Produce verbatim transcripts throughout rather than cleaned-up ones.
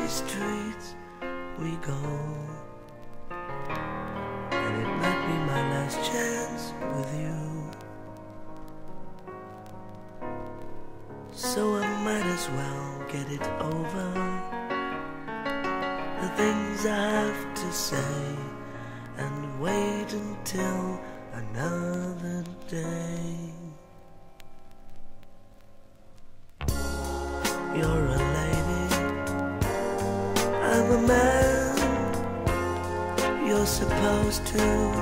the streets we go, and it might be my last chance with you. So I might as well get it over, the things I have to say, and wait until another day. You're a lady, I'm a man. You're supposed to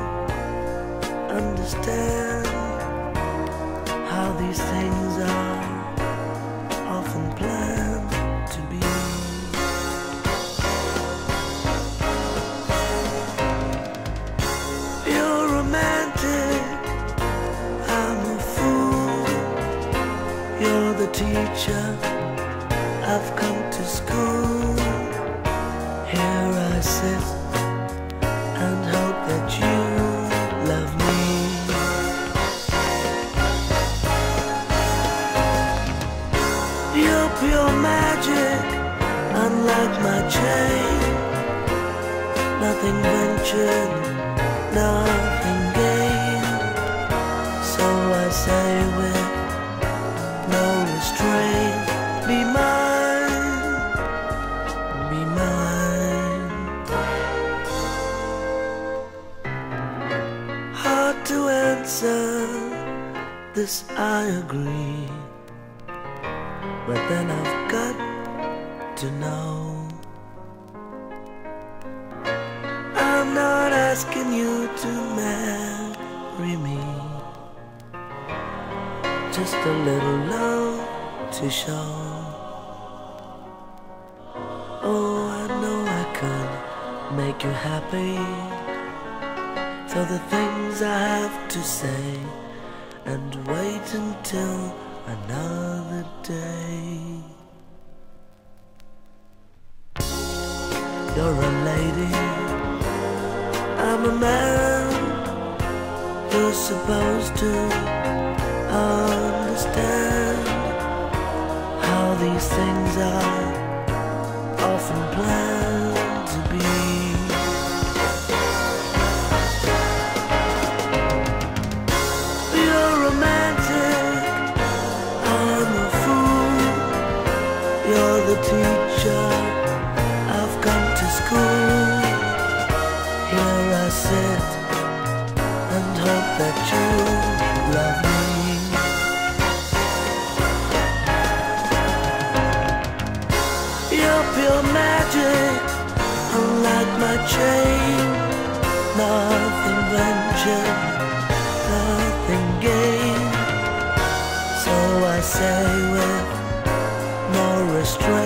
understand how these things are often planned to be. You're romantic, I'm a fool. You're the teacher, I've come to school. Here I sit and hope that you love me. You're pure magic, unlike my chain. Nothing ventured, nothing gained. So I say with no restraint, be mine, be mine. Hard to answer, this I agree, but then I've got to know. I'm not asking you to marry me, just a little love to show. Oh, I know I could make you happy, so the things I have to say, and wait until another day. You're a lady, I'm a man. You're supposed to understand how these things are often planned to be. You're romantic, I'm a fool. You're the teacher, I've come to school. Here I sit and hope that you love me. You're pure magic, unlike my chain. Nothing ventured, nothing gained. So I say with no restraint,